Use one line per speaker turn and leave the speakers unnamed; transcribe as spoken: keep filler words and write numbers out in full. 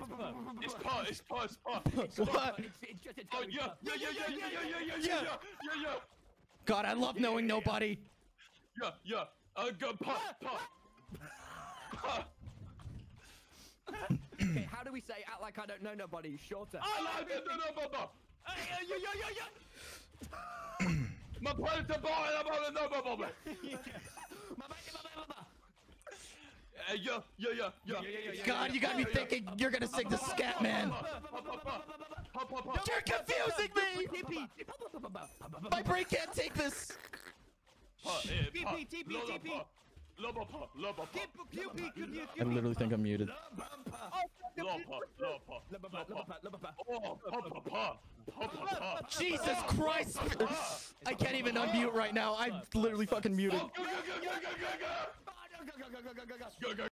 It's part, it's part, it's part.
What?
It's, it's just a
Oh,
toad.
yeah, yeah, yeah, yeah, yeah, yeah, yeah, yeah, yeah, yeah, yeah.
God, I love knowing nobody.
Yeah, yeah. Uh, go, pop, pop. Pop.
Okay, how do we say act like I don't know nobody? Shorter.
I like it, no, no, no, no.
Yeah, yeah, yeah, yeah.
My predator boy, I'm on the no, no, no. Uh, yeah, yeah, yeah, yeah, yeah.
God, you got me thinking you're gonna sing the scat man. You're confusing me. My brain can't take this.
T P, T P, T P.
Lobopa, lobopa.
Q P, Q P,
I literally think I'm muted.
Lobopa, lobopa, lobopa. Oh, papa, papa, papa.
Jesus Christ! I can't even unmute right now. I'm literally fucking muted.
Go, go, go, go, go, go, go. Go, go, go.